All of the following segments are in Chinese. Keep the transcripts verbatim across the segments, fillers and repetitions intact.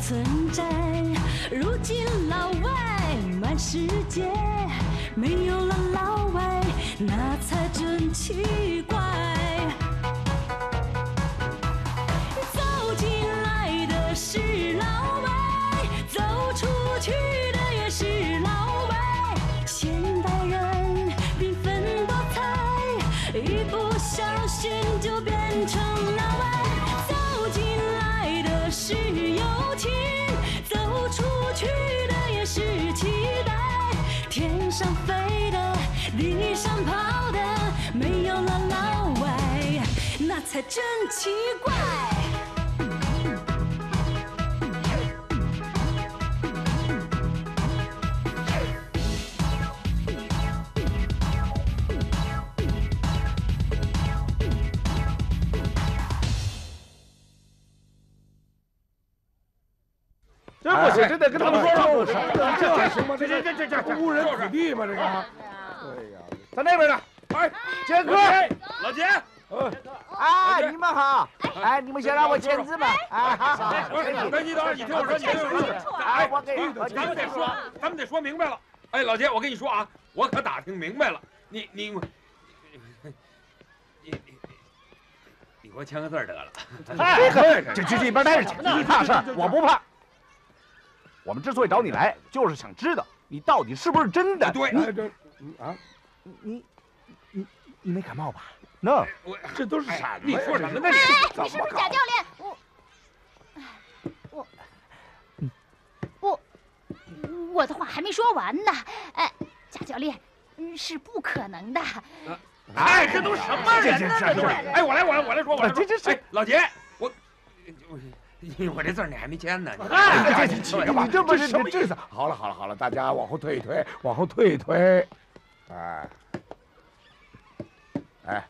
存在。如今老外满世界，没有了老外，那才真奇怪。走进来的是老外，走出去的也是老外。现代人缤纷多彩，一不小心就变成老外。走进来的是友情，走出去的也是期待。天上飞的，地上跑的，没有了老外，那才真奇怪。 这不行，这得跟他们说说， 这行吗？ 这这这这这误人子弟吗？这个。 对呀，在那边呢。哎，杰克， 老杰， 哎，你们好！哎，你们想让我签字吗？哎，好好。 别激动，你听我说，你听我说。哎， 我给咱们得说，咱们得说明白了。哎，老杰，我跟你说啊，我可打听明白了，你你你你你给我签个字得了。 哎，这去一边待着去，你怕事儿，我不怕。我们之所以找你来，就是想知道你到底是不是真的。 对， 你这啊，你你你没感冒吧？那我这都是什么？ 你说什么呢？ 哎，你是不是贾教练？我我我我的话还没说完呢。哎，贾教练，是不可能的。 哎，这都什么人呢？这都是。哎，我来，我来，我来说，我来说。 这这是。 哎，老杰，我我。我这字你还没签呢， 哎，你起个吧，这不是什么意思？好了好了好了，大家往后退一退，往后退一退。哎，哎，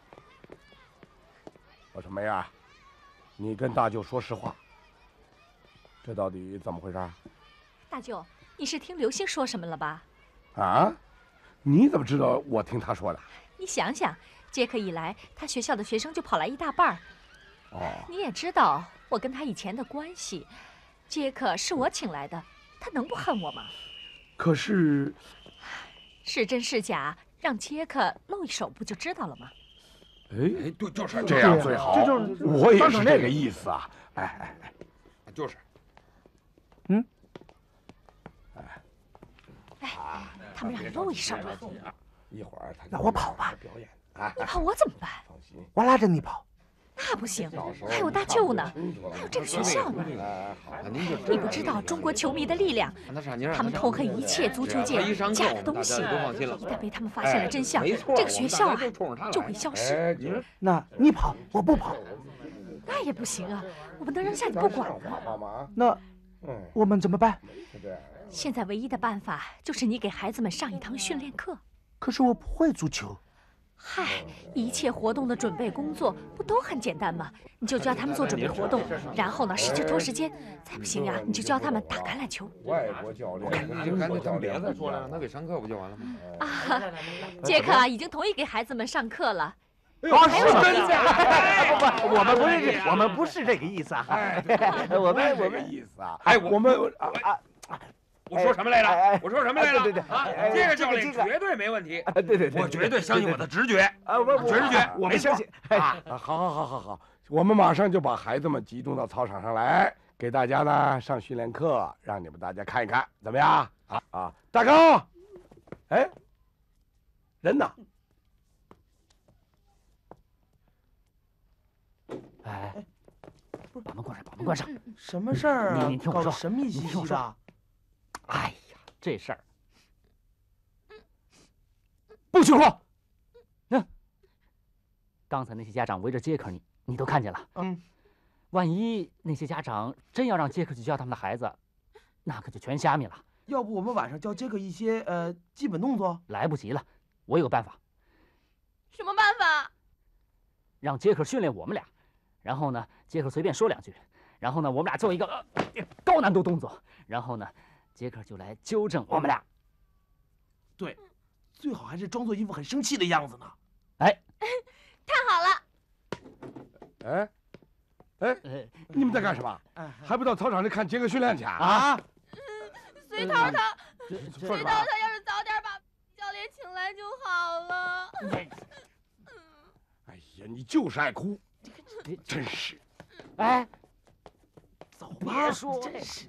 我说梅啊，你跟大舅说实话，这到底怎么回事？ 大舅，你是听刘星说什么了吧？ 啊？你怎么知道我听他说的？ 你想想，杰克一来，他学校的学生就跑来一大半儿。 哦， 你也知道我跟他以前的关系，杰克是我请来的，他能不恨我吗？ 可是， 是真是假，让杰克露一手不就知道了吗？ 哎，对，就是这样最好。这就是我也是这个意思啊！哎哎哎， 就是， 嗯， 哎，哎，他们让你露一手了。 一会儿他那我跑吧。 表演啊！ 你跑我怎么办？ 放心， 我拉着你跑。 那不行，还有大舅呢，还有这个学校呢。你不知道中国球迷的力量，他们痛恨一切足球界假的东西。一旦被他们发现了真相，这个学校啊就会消失。 那你跑，我不跑。 那也不行啊，我不能扔下你不管啊。 那我们怎么办？ 现在唯一的办法就是你给孩子们上一堂训练课。 可是我不会足球。 嗨，一切活动的准备工作不都很简单吗？你就教他们做准备活动，然后呢使劲拖时间，再不行呀，你就教他们打橄榄球。 外国教练， 你就干脆他们别再说了，让他给上课不就完了吗？ 啊，杰克啊，已经同意给孩子们上课了。 哦，是真的？不不，我们不是，我们不是这个意思啊。我们我们意思啊。哎，我们啊。 我说什么来着？我说什么来着？ 对对啊，这个教练绝对没问题。 对对对， 我绝对相信我的直觉。 啊，我直觉， 我们相信。 啊，好好好好好，我们马上就把孩子们集中到操场上来，给大家呢上训练课，让你们大家看一看，怎么样？啊啊，大高，哎，人呢？ 哎，把门关上，把门关上。 什么事儿啊？ 你听我说， 神秘兮兮的。 哎呀，这事儿不许说。嗯，刚才那些家长围着杰克，你你都看见了。 嗯， 万一那些家长真要让杰克去教他们的孩子，那可就全瞎米了。 要不我们晚上教杰克一些呃基本动作？ 来不及了，我有个办法。 什么办法？ 让杰克训练我们俩，然后呢，杰克随便说两句，然后呢，我们俩做一个、呃、高难度动作，然后呢，杰克就来纠正我们俩。 对，最好还是装作一副很生气的样子呢。 哎， 太好了！ 哎， 哎，你们在干什么？还不到操场里看杰克训练去啊？ 隋涛他， 隋涛他要是早点把教练请来就好了。 哎呀，你就是爱哭，真是。 哎， 走吧。 别说，真是。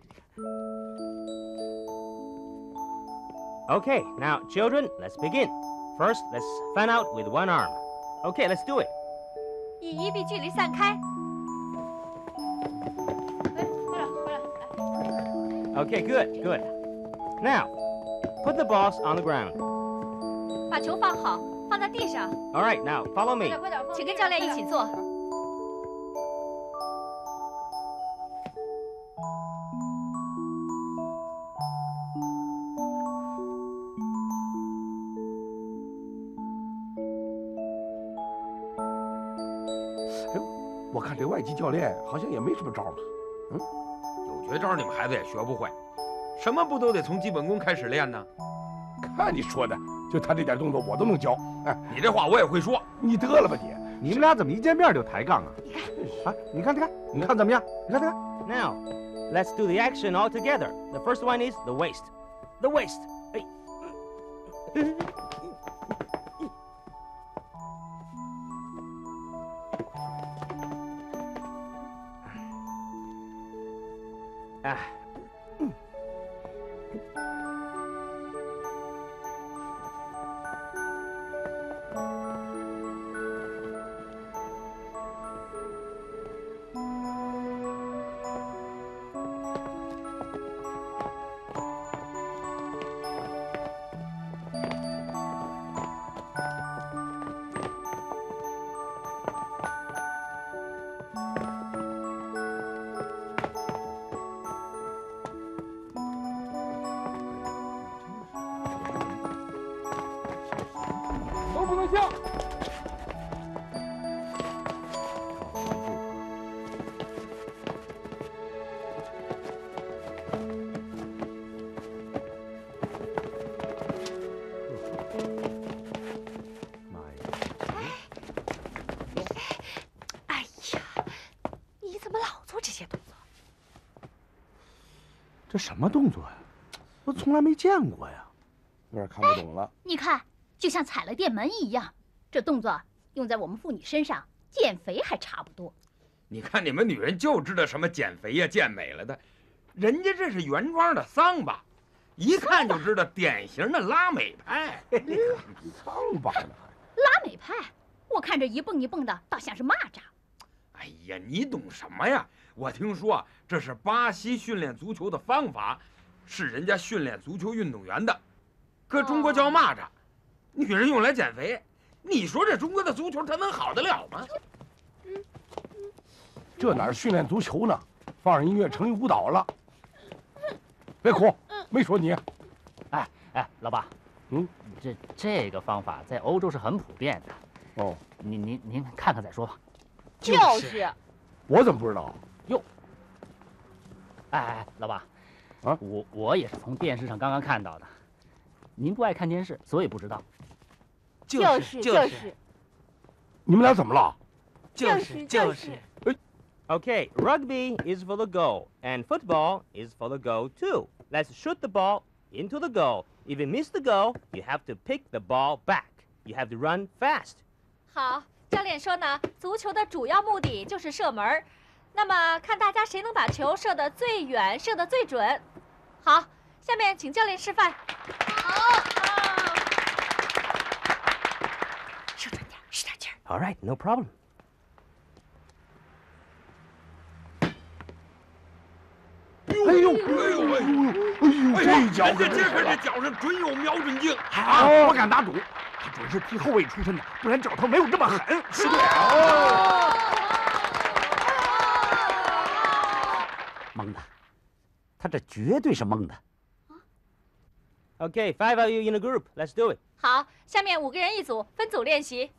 Okay, now children, let's begin. First, let's fan out with one arm. Okay, let's do it. 以一臂距离散开。 Okay, good, good. Now, put the balls on the ground. 把球放好，放在地上。 All right, now follow me. 请跟教练一起做。 我看这外籍教练好像也没什么招吧？嗯， 有绝招你们孩子也学不会，什么不都得从基本功开始练呢？ 看你说的，就他这点动作我都能教。哎， 你这话我也会说， 你得了吧你！ 你们俩怎么一见面就抬杠啊？啊，你看，你看，你看怎么样？你看，你看。 Now, let's do the action all together. The first one is the waist. The waist. Hey. Ah. 你怎么老做这些动作？ 这什么动作呀？我从来没见过呀， 有点看不懂了。 你看，就像踩了电门一样，这动作用在我们妇女身上，减肥还差不多。 你看你们女人就知道什么减肥呀、健美了的，人家这是原装的桑巴，一看就知道典型的拉美派。 桑巴呢？ 拉美派，我看着一蹦一蹦的，倒像是蚂蚱。 哎呀，你懂什么呀？我听说这是巴西训练足球的方法，是人家训练足球运动员的，搁中国叫蚂蚱，女人用来减肥。你说这中国的足球它能好得了吗？ 这哪是训练足球呢？放上音乐成一舞蹈了。别哭，没说你。 哎哎，老爸， 嗯， 这这个方法在欧洲是很普遍的。 哦， 您您您看看再说吧。 就是， 我怎么不知道？ 哟，哎哎，老爸， 啊， 我我也是从电视上刚刚看到的。您不爱看电视，所以不知道。 就是就是， 你们俩怎么了？ 就是就是。 Okay, rugby is for the goal, and football is for the goal too. Let's shoot the ball into the goal. If you miss the goal, you have to pick the ball back. You have to run fast. 好，教练说呢，足球的主要目的就是射门儿，那么看大家谁能把球射得最远，射得最准。好，下面请教练示范。好，射准点，使点劲儿。 All right, no problem. 哎呦，哎呦，哎呦，哎呦，这脚， 人家杰克这脚上准有瞄准镜啊！我敢打赌，他准是踢后卫出身的，不然脚头没有这么狠。 是的。 蒙的，他这绝对是蒙的。 Okay, five of you in a group. Let's do it. 好，下面五个人一组，分组练习。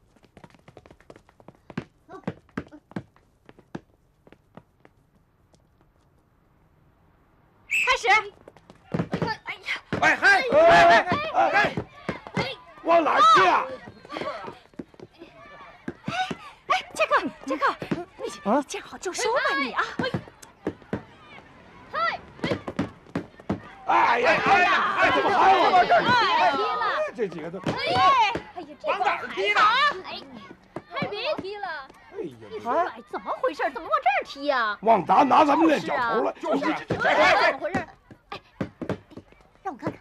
开始。哎呀！ 哎嗨！ 哎哎哎！往哪去啊？ 哎，杰克，杰克， 你见好就收吧你啊！ 哎呀哎呀哎，怎么还往这儿踢了？这几个都哎呀， 往哪儿踢呢？ 哎，还别踢了。 哎呀， 你说哎，怎么回事？怎么往这儿踢呀？ 往哪拿咱们练脚头了？ 就是， 怎么回事？哎，让我看看。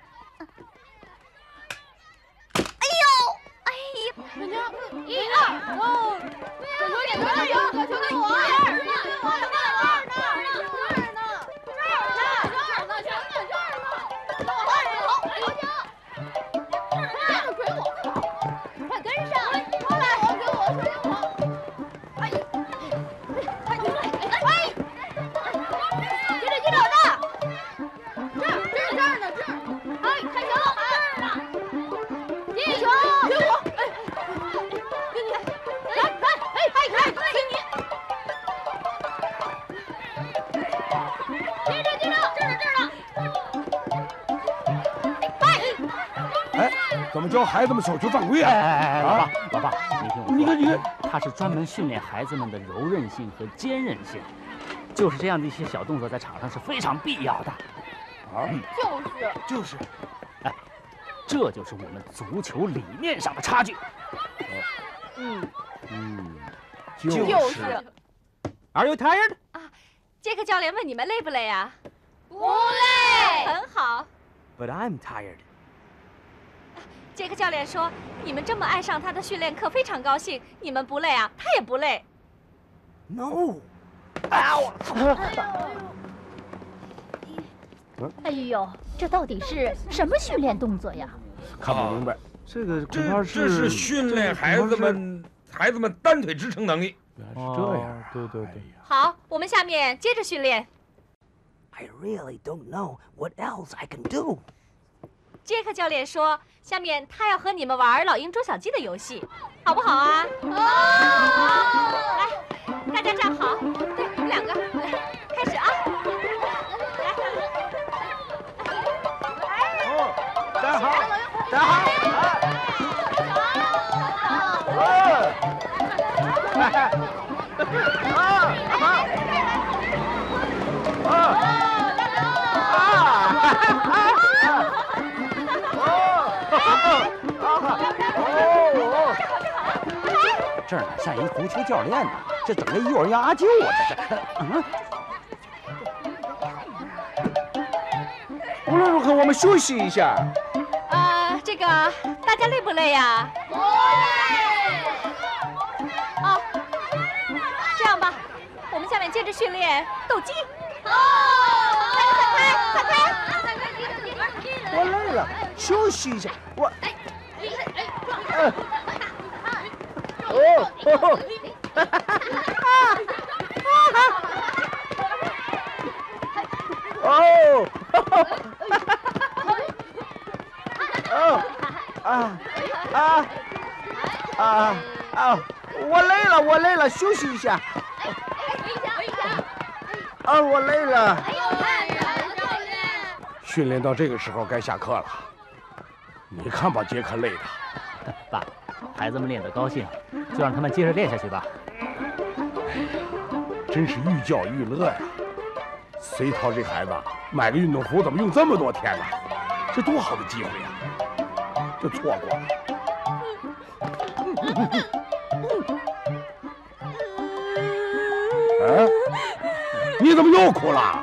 哎呦，哎呀， 人家一二哦，点球点球点球，可球给我！这儿呢，这儿呢，这儿呢，这儿呢，这儿呢，这儿呢，这儿呢，给我二人头，球球，这儿给我，快跟上，过来，我给我水晶球。哎，快停住！哎，接着接着这儿，这儿这儿这儿呢，这儿，哎，开球，这儿呢，进球，给我，哎，给你，来来，哎哎哎，给你，接着接着，这儿呢这儿呢， 哎，怎么教孩子们手球犯规啊？ 哎哎哎，老爸，老爸，你听我说， 你看你看， 他是专门训练孩子们的柔韧性和坚韧性，就是这样的一些小动作，在场上是非常必要的。 啊， 就是就是， 哎，这就是我们足球理念上的差距。 嗯， 嗯， 就就是是。 Are you tired? 杰克教练问你们累不累啊？不累，很好。 But I'm tired. 杰克教练说你们这么爱上他的训练课，非常高兴。你们不累啊？他也不累。 No. 哎呦，这到底是什么训练动作呀？ 看不明白。 这个恐这怕这是训练孩子们孩子们单腿支撑能力。 原来是这样啊， 对对对。 好，我们下面接着训练。 I really don't know what else I can do. 杰克教练说，下面他要和你们玩老鹰捉小鸡的游戏，好不好啊？好。来，大家站好，对，你们两个，来，开始啊！来。 哦，站好，站好。 这哪像一足球教练呢？这整个幼儿园阿舅啊！这是。嗯。 无论如何，我们休息一下。 呃，这个大家累不累呀？不累。哦，这样吧，我们下面接着训练斗鸡。好，散开，散开，散开！ 我累了，休息一下。我。哎哎哎！哦哦！哈哈哈！哦！哦！啊啊啊啊！我累了，我累了，休息一下。啊，我累了。 训练到这个时候该下课了，你看把杰克累的。 爸，孩子们练得高兴，就让他们接着练下去吧。 真是寓教于乐呀！随涛这孩子买个运动服怎么用这么多天呢？这多好的机会呀，就错过了。啊？你怎么又哭了？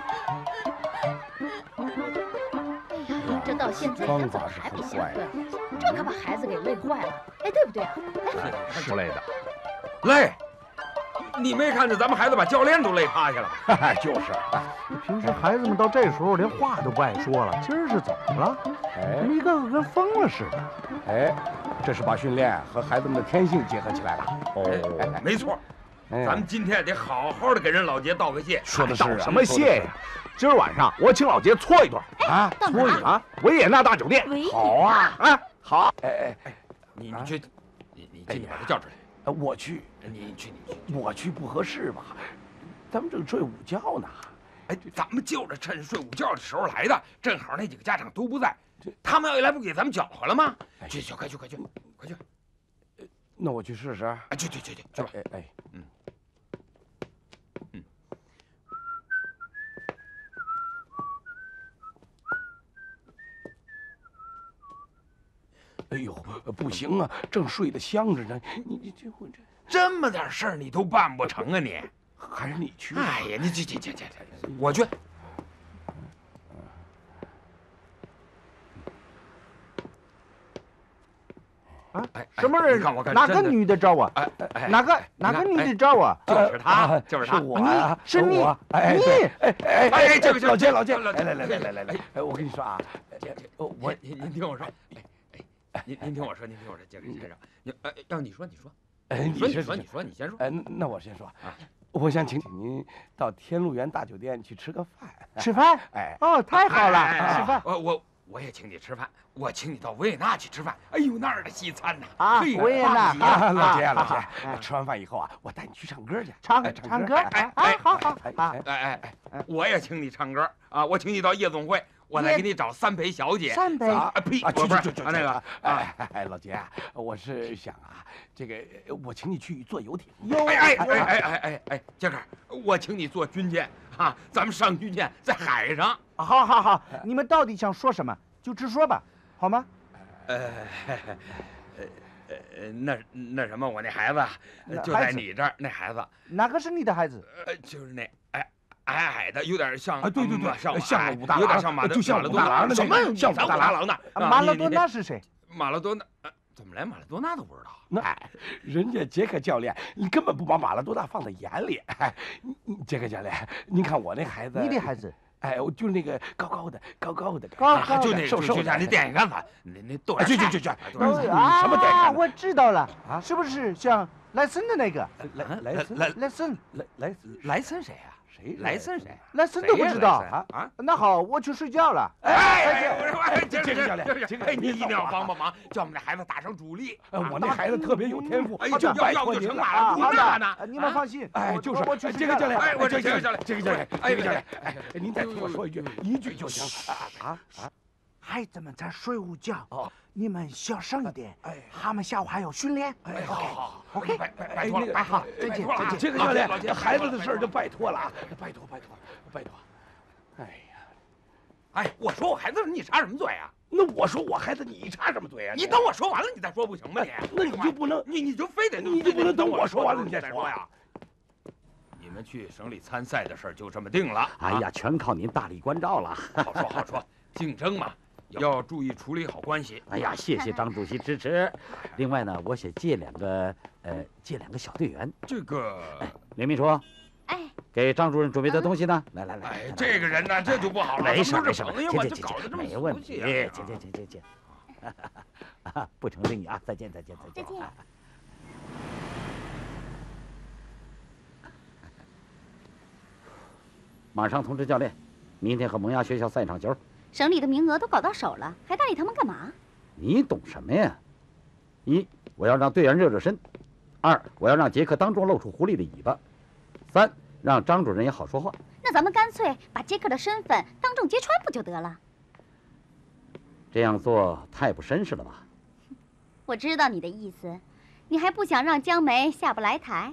这到现在方法是很坏的， 这可把孩子给累坏了，哎，对不对啊？ 是累的， 累。你没看着咱们孩子把教练都累趴下了吗？就是。 平时孩子们到这时候连话都不爱说了，今儿是怎么了？ 哎， 怎么一个个跟疯了似的？ 哎，这是把训练和孩子们的天性结合起来了。 哦，没错。咱们今天得好好的给人老杰道个谢。 说的道什么谢呀？今儿晚上我请老杰搓一顿啊，搓一顿啊，维也纳大酒店。 好啊啊，好。 哎哎哎， 你你去，你你进去把他叫出来。 我去， 你去你去， 我去不合适吧？咱们正睡午觉呢。 哎，咱们就是趁睡午觉的时候来的，正好那几个家长都不在，他们要一来不给咱们搅和了吗？去去，快去快去快去！ 那我去试试。 哎，去去去去去吧！ 哎哎，嗯。 哎呦，不行啊，正睡得香着呢。你你这我这这么点事儿你都办不成啊你？ 还是你去？ 哎呀，你去去去去，我去。 啊，什么人？哪个女的找我？ 哎哎， 哪个哪个女的找我？ 就是她，就是她， 我呀， 是你， 哎， 你， 哎哎哎， 这个老杰老杰，来来来来来来来，哎，我跟你说啊， 我您您听我说，哎哎，您您听我说，您听我说，杰克先生，你呃，要你说你说， 哎， 你说你说你说你先说， 哎，那我先说啊，我想请请您到天鹿园大酒店去吃个饭， 吃饭？ 哎， 哦，太好了，吃饭。 我我。我也请你吃饭，我请你到维也纳去吃饭。哎呦，那儿的西餐呐！ 啊，维也纳啊，老杰老杰，吃完饭以后啊，我带你去唱歌去。 唱唱歌？哎哎，好好哎哎哎哎，我也请你唱歌啊！我请你到夜总会，我来给你找三陪小姐。 三陪？ 啊呸！ 去不是去去那个哎哎，老杰，我是想啊，这个我请你去坐游艇。 哎哎哎哎哎哎哎，杰克，我请你坐军舰啊，咱们上军舰在海上。 好好好，你们到底想说什么？就直说吧，好吗？ 呃，呃呃，那那什么，我那孩子就在你这儿，那孩子哪个是你的孩子？ 呃，就是那矮矮矮的，有点像啊，对对对， 像像武大郎， 有点像马就像马武大郎的什么像武大郎呢？ 马拉多纳是谁？ 马拉多纳，怎么连马拉多纳都不知道？ 那哎，人家杰克教练，你根本不把马拉多纳放在眼里。哎，杰克教练，您看我那孩子， 你的孩子。 哎，我就是那个高高的、高高的， 高高就那瘦瘦就像那电线杆子，那那豆去去去去， 什么电线杆子？我知道了啊，是不是像莱森的那个？ 莱莱森莱莱森莱莱莱森谁呀？ 谁？ 莱森谁？ 莱森都不知道啊啊？那好，我去睡觉了。 哎哎，我说哎， 杰克教练， 杰克，你一定要帮帮忙，叫我们这孩子打上主力。 我那孩子特别有天赋， 哎，就拜托您了。 好的呢，你们放心。 哎，就是我去杰克教练， 哎，我杰克教练， 杰克教练，杰克教练，哎，您再听我说一句，一句就行。啊啊！ 孩子们在睡午觉，哦，你们小声一点。哎，他们下午还有训练。 哎，好好 ，OK， 拜拜拜托了， 好，再见再见。 杰克教练，孩子的事儿就拜托了啊，拜托拜托拜托。哎呀， 哎，我说我孩子，你插什么嘴啊？ 那我说我孩子，你插什么嘴啊？ 你等我说完了，你再说不行吗？你那你就不能， 你你就非得你就不能等我说完了你再说呀？你们去省里参赛的事儿就这么定了。 哎呀，全靠您大力关照了。 好说好说，竞争嘛，要注意处理好关系。 哎呀，谢谢张主席支持。另外呢，我想借两个，呃，借两个小队员。 这个， 刘秘书。 哎， 给张主任准备的东西呢？来来来， 哎，这个人呢，这就不好了。 没事没事， 朋友嘛，就搞得这么没问题。见见见见见，不成敬意啊！再见再见再见。再见。马上通知教练，明天和萌芽学校赛场球。 省里的名额都搞到手了，还搭理他们干嘛？ 你懂什么呀？一，我要让队员热热身；二，我要让杰克当众露出狐狸的尾巴；三，让张主任也好说话。 那咱们干脆把杰克的身份当众揭穿不就得了？ 这样做太不绅士了吧？ 我知道你的意思，你还不想让江梅下不来台？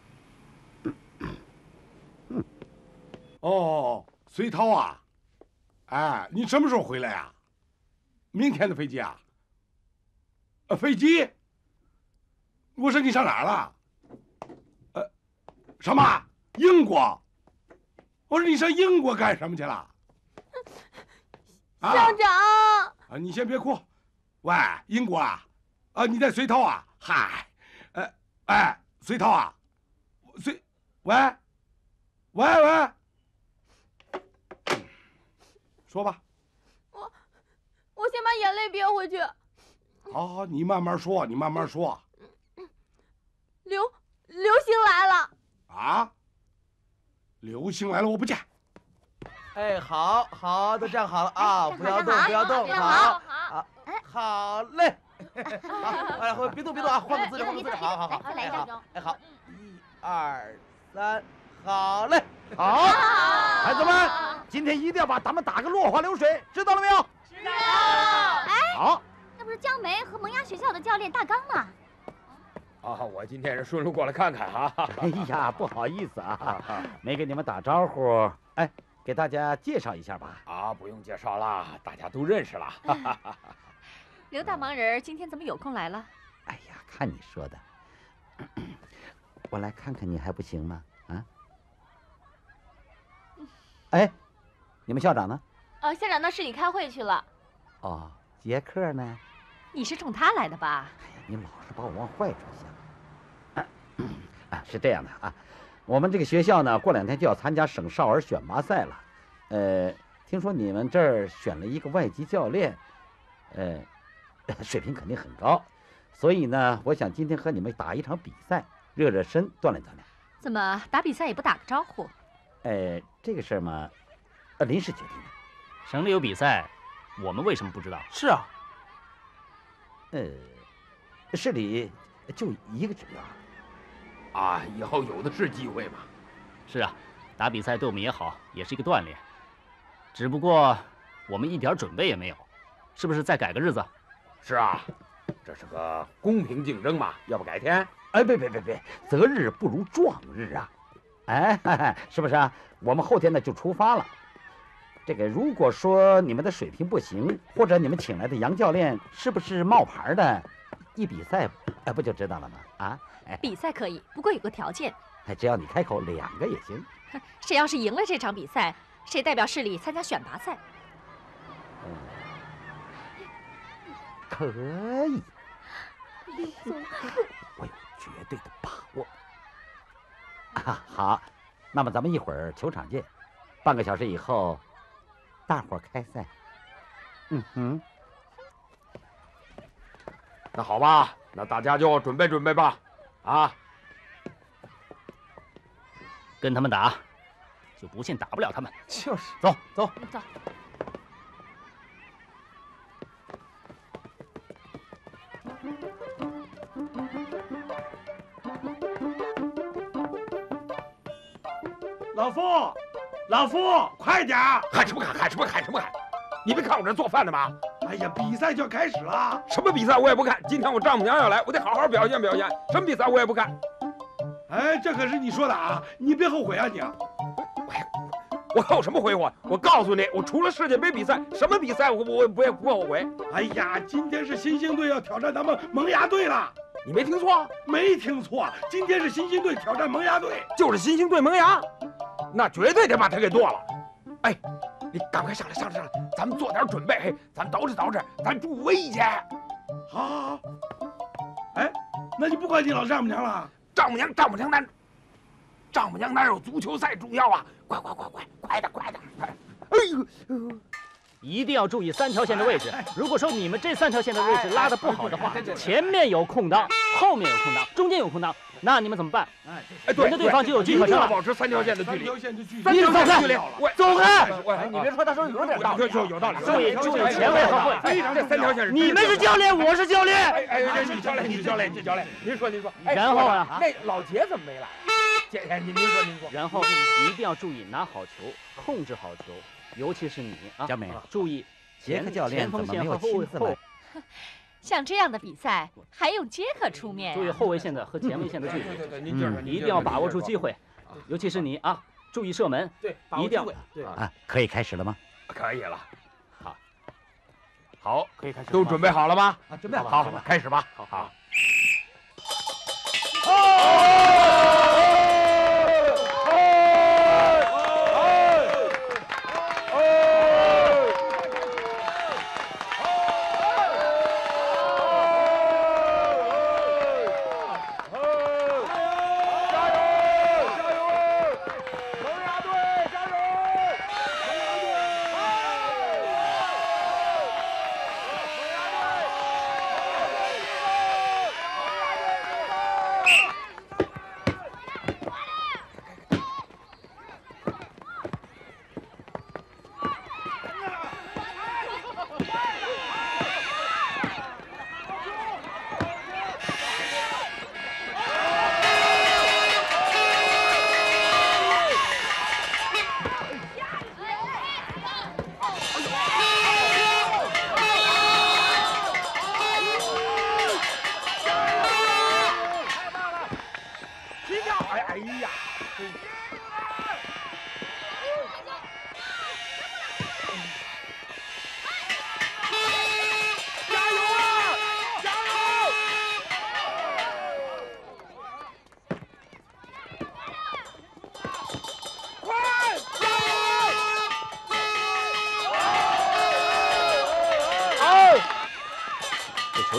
哦，隋涛啊，哎，你什么时候回来呀？明天的飞机啊？呃，飞机？我说你上哪儿了？呃，什么？英国？我说你上英国干什么去了？ 啊、校长啊，你先别哭。喂，英国啊？啊，你在隋涛啊？嗨，呃，哎，隋涛啊？隋，喂，喂喂。说吧， 我我先把眼泪憋回去。 好好，你慢慢说，你慢慢说。 流流星来了啊！流星来了，我不见。 哎，好好，都站好了啊！不要动，不要动， 好， 好，好嘞。好，哎，别动，别动啊！换个姿势，换个姿势，好好好。 再来一张。 哎，好，一二三，好嘞。 好，孩子们，今天一定要把咱们打个落花流水，知道了没有？ 知道。 哎， 好， 那不是江梅和萌芽学校的教练大刚吗？ 啊，我今天是顺路过来看看哈。 哎呀，不好意思啊，没给你们打招呼。哎，给大家介绍一下吧。 啊，不用介绍了，大家都认识了。 刘大忙人今天怎么有空来了？ 哎呀，看你说的，我来看看你还不行吗？啊？哎，你们校长呢？ 呃，校长到市里开会去了。 哦，杰克呢？ 你是冲他来的吧？ 哎呀，你老是把我往坏处想。啊，是这样的啊，我们这个学校呢，过两天就要参加省少儿选拔赛了。呃，听说你们这儿选了一个外籍教练，呃，水平肯定很高，所以呢，我想今天和你们打一场比赛，热热身，锻炼锻炼。 怎么打比赛也不打个招呼？ 呃，这个事儿嘛，呃，临时决定的。 省里有比赛，我们为什么不知道？ 是啊， 呃，市里就一个指标。 啊，以后有的是机会嘛。 是啊，打比赛对我们也好，也是一个锻炼。只不过我们一点准备也没有，是不是再改个日子？ 是啊，这是个公平竞争嘛，要不改天？ 哎，别别别别，择日不如撞日啊！哎，嘿嘿，是不是啊？我们后天呢就出发了。这个如果说你们的水平不行，或者你们请来的杨教练是不是冒牌的，一比赛，哎，不就知道了吗？啊，哎， 比赛可以，不过有个条件。 哎，只要你开口，两个也行。 谁要是赢了这场比赛，谁代表市里参加选拔赛。 嗯，可以。我有绝对的把握。啊，好，那么咱们一会儿球场见，半个小时以后，大伙儿开赛。嗯哼。 那好吧，那大家就准备准备吧，啊！ 跟他们打，就不信打不了他们。 就是， 走走走。 老夫，老夫，快点儿！ 喊什么喊？喊什么喊什么喊？你没看我这做饭的吗？ 哎呀，比赛就要开始了。 什么比赛我也不看。今天我丈母娘要来，我得好好表现表现。什么比赛我也不看。 哎，这可是你说的啊，你别后悔啊你。 我后什么悔我？我告诉你，我除了世界杯比赛，什么比赛我我不也不后悔。 哎呀，今天是新兴队要挑战咱们萌芽队了。 你没听错？ 没听错，今天是新兴队挑战萌芽队， 就是新兴队萌芽，那绝对得把他给剁了。哎，你赶快上来上来上来，咱们做点准备，嘿，咱捯饬捯饬，咱助威去。 好，好，好。哎，那你不管你老丈母娘了？ 丈母娘，丈母娘哪，丈母娘哪有足球赛重要啊？快快快快，快点快点！哎呦！ 一定要注意三条线的位置。如果说你们这三条线的位置拉得不好的话，前面有空当，后面有空当，中间有空当，那你们怎么办？ 哎，对， 沿着对方就有机可乘了。 保持三条线的距离。 三条线的距离。 三条线的距离。 走开！ 哎， 你别说，他说有点道理。 就有道理。 注意注意前卫和后卫。 非常这三条线是。 你们是教练，我是教练。 哎哎，你教练，你教练，你教练。您说您说。 然后啊， 那老杰怎么没来？姐，您您说您说。 然后一定要注意拿好球，控制好球，尤其是你啊， 佳美， 注意。 杰克教练怎么没有亲自来？ 像这样的比赛还用杰克出面？ 注意后卫线的和前卫线的距离， 对对对，您就是一定要把握住机会，尤其是你啊，注意射门， 对， 一定要。 对啊，可以开始了吗？ 可以了，好，好， 可以开始。 都准备好了吗？ 啊，准备好了。 好，开始吧。好好。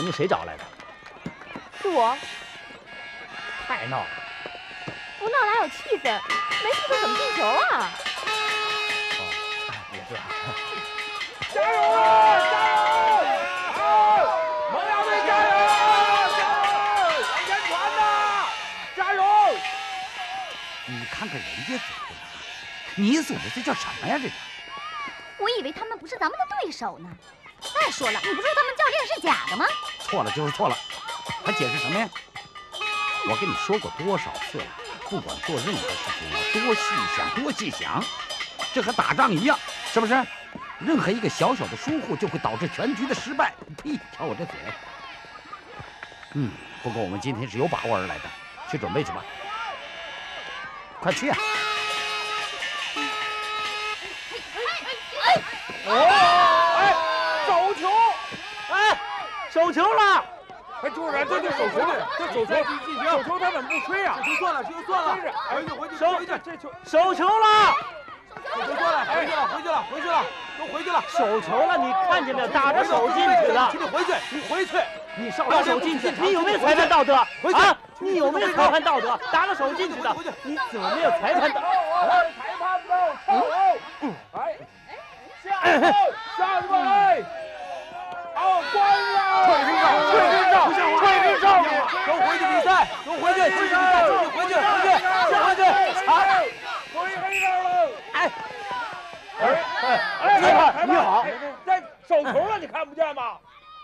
是谁找来的？ 是我。 太闹了！ 不闹哪有气氛？没气氛怎么进球啊？ 哦，也是啊。 加油啊！加油！好，蒙牙队加油！加油！往前传呐！加油！ 你看看人家组的，你组的这叫什么呀？这个？ 我以为他们不是咱们的对手呢。再说了，你不说他们教练是假的吗？ 错了就是错了，还解释什么呀？我跟你说过多少次了，不管做任何事情要多细想，多细想。这和打仗一样，是不是？任何一个小小的疏忽就会导致全局的失败。呸！瞧我这嘴。嗯，不过我们今天是有把握而来的，去准备去吧。快去啊！ 哦，哎，手球， 哎，手球了！ 哎，就是，这就手球了，这手球，手球他怎么不吹啊？ 手球算了，手球算了，回去回去回去， 这球手球了！ 手球算了，回去了回去了回去了，都回去了。 手球了，你看见没有？打着手进去的。 请你回去，你回去， 你上打手进去，你有没有裁判道德？ 回去， 你有没有裁判道德？打了手进去的，你怎么没有裁判道德？ 裁判没有错。哎，下下去吧，哎。哦，关了！退出上，退出上，退出上！ 都回去比赛，都回去，继续比赛，继续回去，回去，先回去！ 哎，回黑道了！ 哎， 哎哎，裁判你好，这手球了，你看不见吗？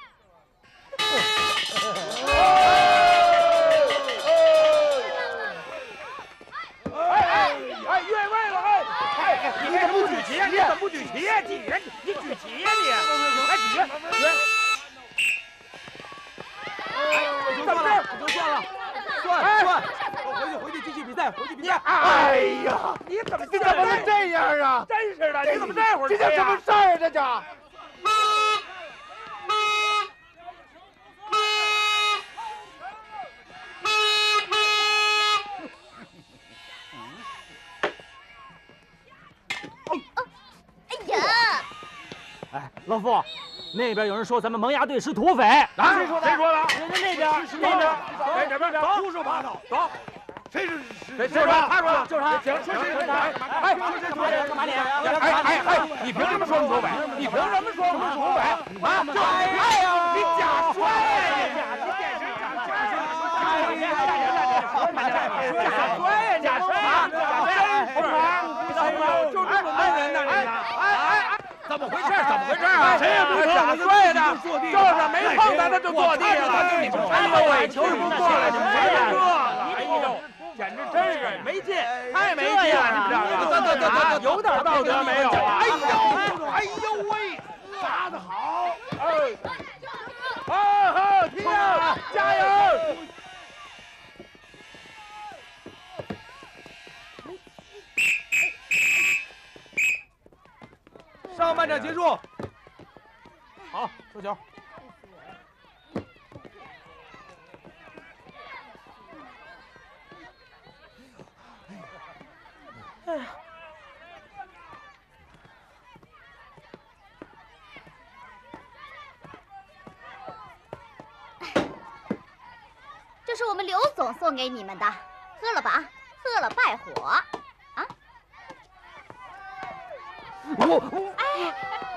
哎哎哎，越位了！哎哎，你怎么不举旗呀？你怎么不举旗呀？举人，你举旗呀你！还举举！ 算了，手球算了，算算，回去回去继续比赛，回去比赛。 哎呀，你怎么你怎么能这样啊？真是的，你怎么这会儿这叫什么事儿啊？这叫。 哎呀！ 哎，老傅，那边有人说咱们萌芽队是土匪。 啊，谁说的？谁说的？ 人家那边，那边， 哎，这边走，胡说八道，走。谁是谁说的？他说的， 就是他。行，说谁是他？哎，说谁土匪？ 干嘛你？ 哎哎哎，你凭什么说我们土匪？你凭什么说我们土匪？啊，就哎呀，你假摔呀！你电视假摔呀！假摔呀！假摔呀！真是，就这么闷人呢，你呢？哎哎哎，怎么回事？怎么回事啊？谁也不假摔的，就是没碰他，他就坐地上了。就你们哎呦喂，球不过来，你们谁呀？这，哎呦，简直真是没劲，太没劲了！你们这个，得得得得，有点道德没有啊？哎呦，哎呦喂，罚得好！哎，好好踢啊，加油！ 上半场结束，好，收球。 哎呀， 这是我们刘总送给你们的，喝了吧，喝了败火啊！ 我哎，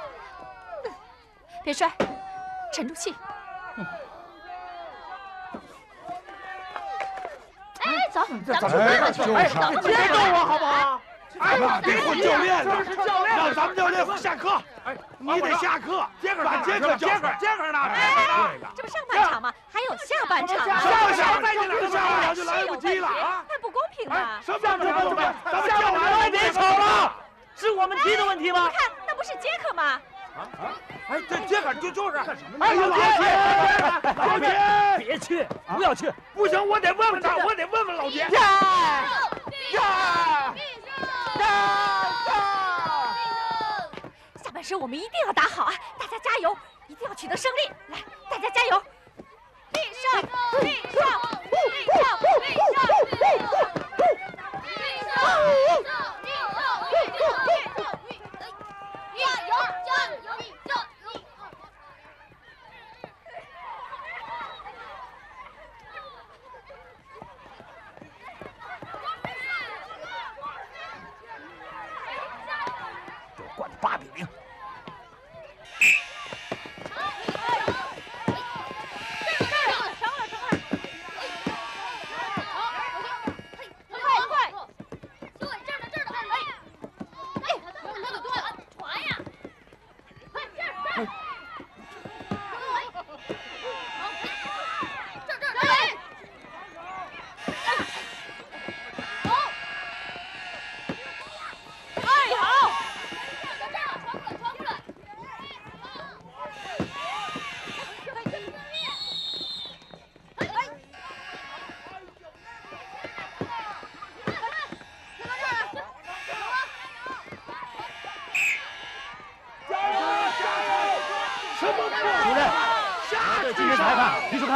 别摔，沉住气。哎，走，咱们出队了去。 哎，别动我好不好？哎，得换教练了，让咱们教练下课。哎，你得下课。杰克呢？杰克，杰克，杰克呢？ 哎，这不上半场吗？还有下半场啊！ 下半场再进两下半场就来不及了啊！ 太不公平了。 什么什么什么？咱们教练别吵了， 是我们踢的问题吗？ 你看，那不是杰克吗？ 啊啊！哎，这杰克就就是。 哎， 老杰，老杰， 别去，不要去！ 不行，我得问问他，我得问问老杰。 呀呀！ 下半身我们一定要打好啊！大家加油，一定要取得胜利！来，大家加油！立上，立上，立上，立上，立上，立上，立上，加油，加油，加油！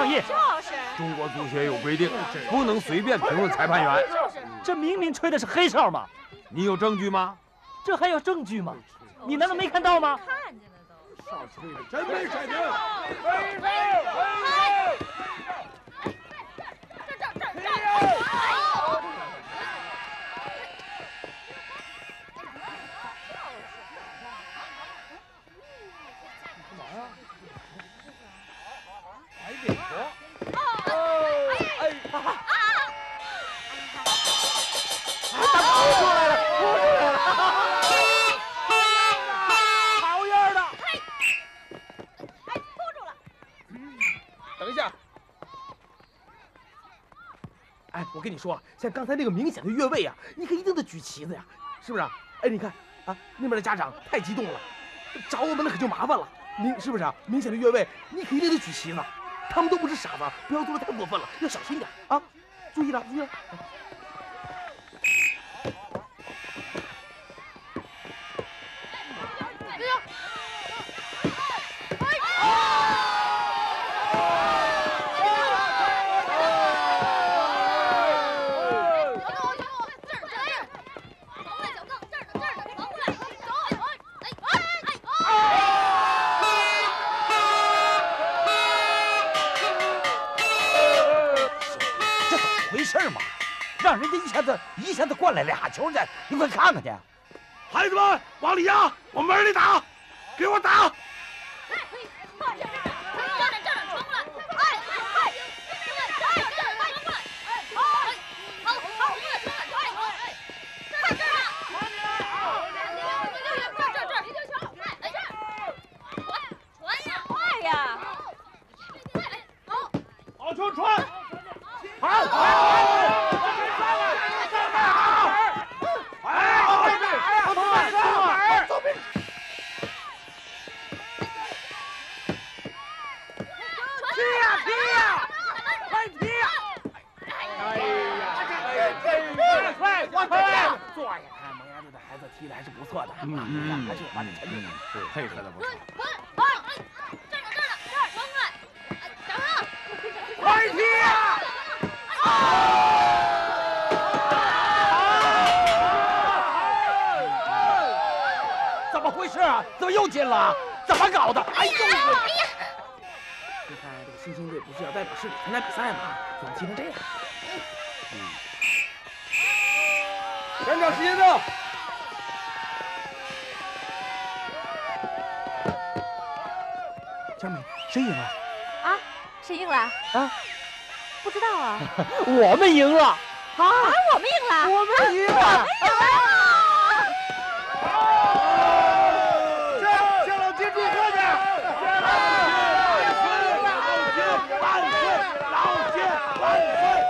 抗议。 就是。 中国足协有规定，不能随便评论裁判员。 这明明吹的是黑哨嘛！ 你有证据吗？ 这还有证据吗？你难道没看到吗？ 看见了都。 哨吹的真没水平！ 黑哨！黑！这这这这！ 还点球！ 哦！哎！啊！ 他扑出来了，扑出来了！好样的！ 哎，扑住了！ 等一下。哎，我跟你说，像刚才那个明显的越位啊，你可一定得举旗子呀，是不是？哎，你看啊，那边的家长太激动了，找我们那可就麻烦了。明是不是啊？明显的越位，你可一定得举旗子。他们都不是傻子，不要做的太过分了，要小心点啊！注意了，注意了。 让人家一下子一下子灌来俩球去，你快看看去！ 孩子们往里压，往门里打，给我打！好球传！好！ 踢的还是不错的， 嗯嗯，还是有发展前景的， 是配合的不错。 滚！站着站着，这儿冲过来，等着！ 快踢呀！ 怎么回事啊？怎么又进了？怎么搞的？哎呦！ 你看这个新兴队不是要代表市里参加比赛吗？怎么踢成这样？ 嗯。全场时间到。 小美，谁赢了？ 啊，谁赢了？ 啊， 不知道啊。 我们赢了！ 啊，我们赢了！ 我们赢了！ 向向老金祝贺去！万岁！老金万岁！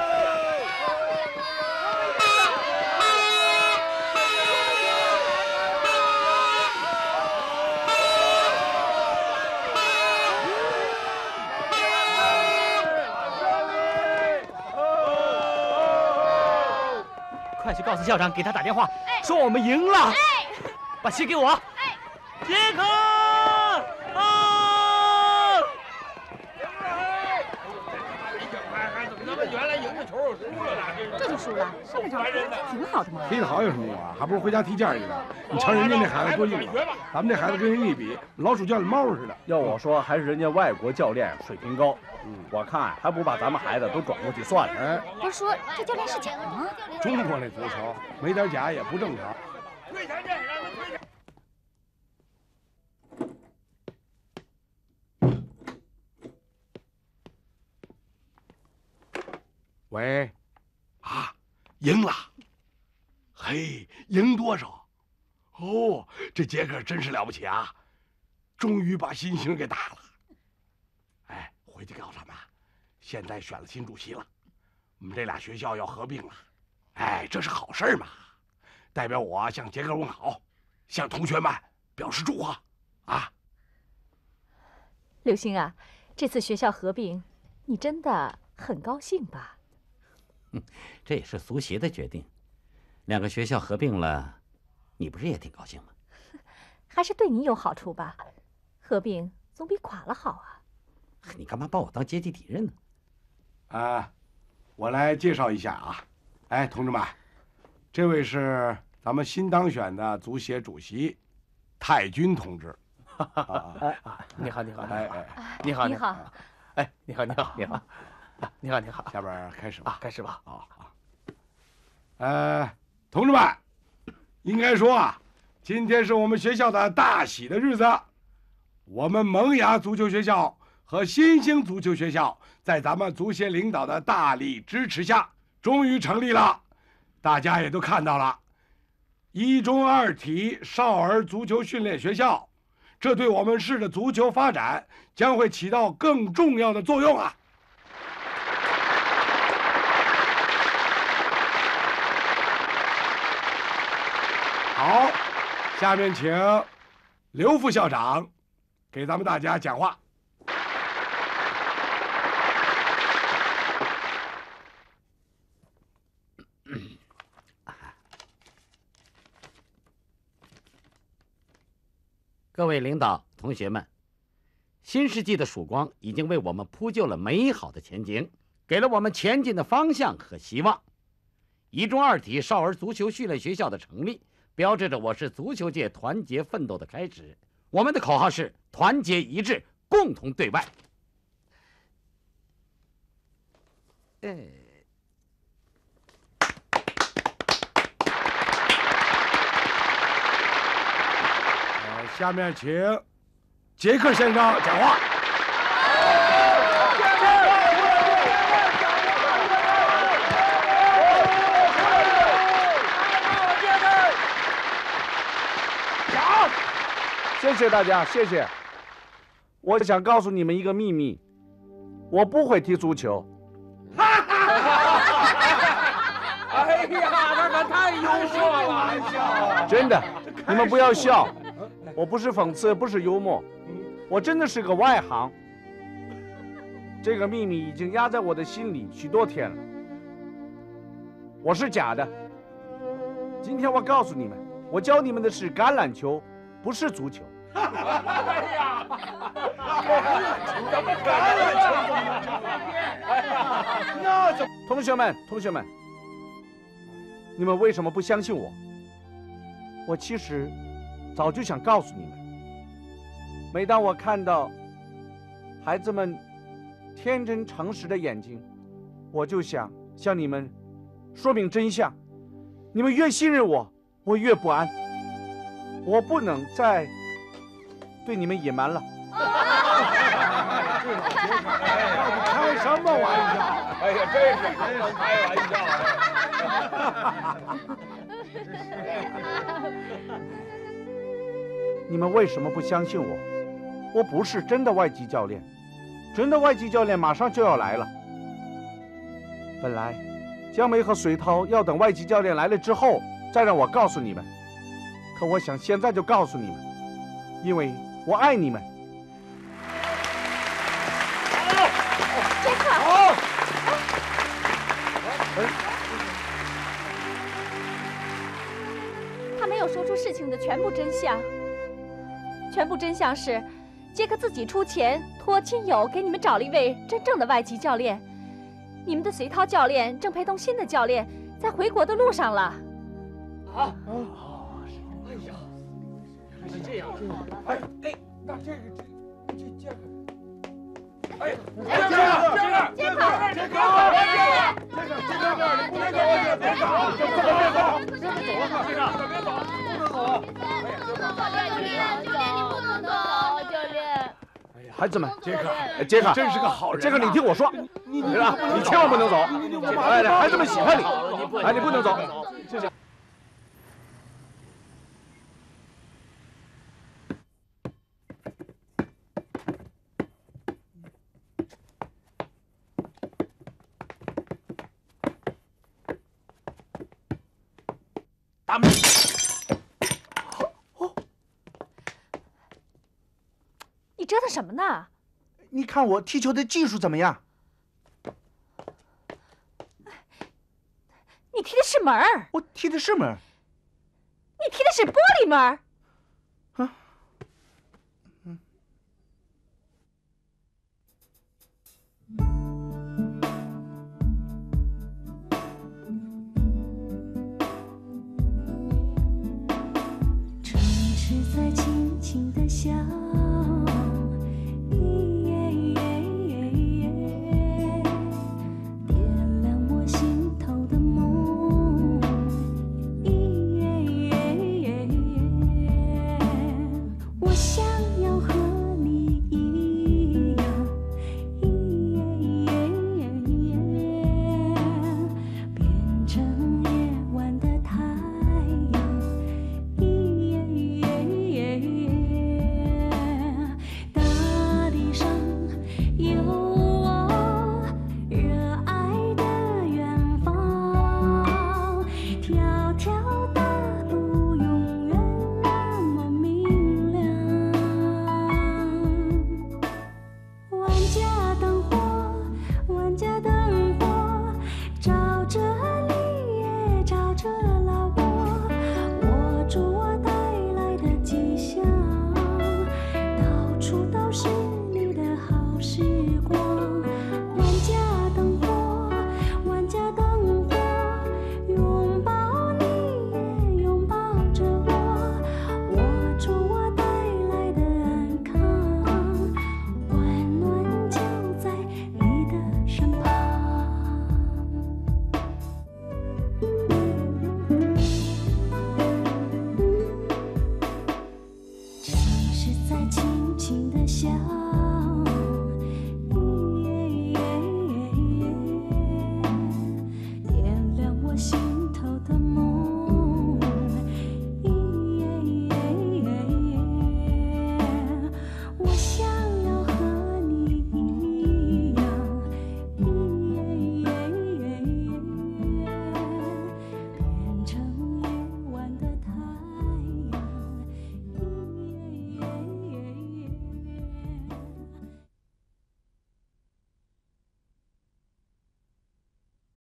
快去告诉校长，给他打电话，说我们赢了。把鞋给我。杰克！啊！ 原来赢的球又输了呢， 这就输了，上半场挺好的嘛。 踢得好有什么用啊？还不如回家踢毽去呢。你瞧人家那孩子多硬啊，咱们这孩子跟人一比，老鼠叫的猫似的。 要我说，还是人家外国教练水平高。嗯，我看还不如把咱们孩子都转过去算了。 哎， 不是说这教练是假的吗？ 中国那足球没点假也不正常。 退前阵，让他退前。 喂，啊，赢了！嘿，赢多少？哦，这杰克真是了不起啊！终于把新星给打了。哎，回去告诉他们，现在选了新主席了，我们这俩学校要合并了。哎，这是好事嘛！代表我向杰克问好，向同学们表示祝贺啊！ 刘星啊，这次学校合并，你真的很高兴吧？ 这也是足协的决定，两个学校合并了，你不是也挺高兴吗？ 还是对你有好处吧，合并总比垮了好啊。 你干嘛把我当阶级敌人呢？ 啊，我来介绍一下啊。哎，同志们，这位是咱们新当选的足协主席，太君同志。 啊，你好，你好， 哎哎， 你好， 你好， 哎，你好，你好，你好，你好，你好。 下边开始吧， 开始吧。 啊啊。呃，同志们，应该说啊，今天是我们学校的大喜的日子。我们萌芽足球学校和新兴足球学校在咱们足协领导的大力支持下，终于成立了。大家也都看到了，一中二体少儿足球训练学校，这对我们市的足球发展将会起到更重要的作用啊！好，下面请刘副校长给咱们大家讲话。 各位领导、同学们，新世纪的曙光已经为我们铺就了美好的前景，给了我们前进的方向和希望。一中二体少儿足球训练学校的成立，标志着我市足球界团结奋斗的开始。我们的口号是团结一致，共同对外。哎。 下面请杰克先生讲话。 讲，谢谢大家，谢谢。我想告诉你们一个秘密，我不会踢足球。 哎呀，这可太幽默了！ 真的，你们不要笑。我不是讽刺，不是幽默，我真的是个外行。这个秘密已经压在我的心里许多天了。我是假的。今天我告诉你们，我教你们的是橄榄球，不是足球。 哎呀， 怎么橄榄球？那怎么？同学们，同学们，你们为什么不相信我？我其实早就想告诉你们，每当我看到孩子们天真诚实的眼睛，我就想向你们说明真相。你们越信任我，我越不安。我不能再对你们隐瞒了。 开什么玩笑？ 哎呀，真是不能开玩笑啊！ 你们为什么不相信我？我不是真的外籍教练，真的外籍教练马上就要来了。本来江梅和水涛要等外籍教练来了之后再让我告诉你们，可我想现在就告诉你们，因为我爱你们。 杰克， 好。 他没有说出事情的全部真相。全部真相是，杰克自己出钱托亲友给你们找了一位真正的外籍教练。你们的隋涛教练正陪同新的教练在回国的路上了。 啊哦，哎呀，是这样。哎哎，那这个这这这个，哎，杰克杰克杰克杰克，别走，杰克杰克，你不能走，别走，别走，别走，别走，杰克别走，不能走。哎呀， 教练，教练你不能走，教练。 孩子们， 杰克， 杰克真是个好人。 杰克，你听我说， 你你你千万不能走。哎，孩子们喜欢你，哎，你不能走。谢谢。 大门。 你折腾什么呢？ 你看我踢球的技术怎么样？ 你踢的是门儿。 我踢的是门儿。 你踢的是玻璃门儿。 啊。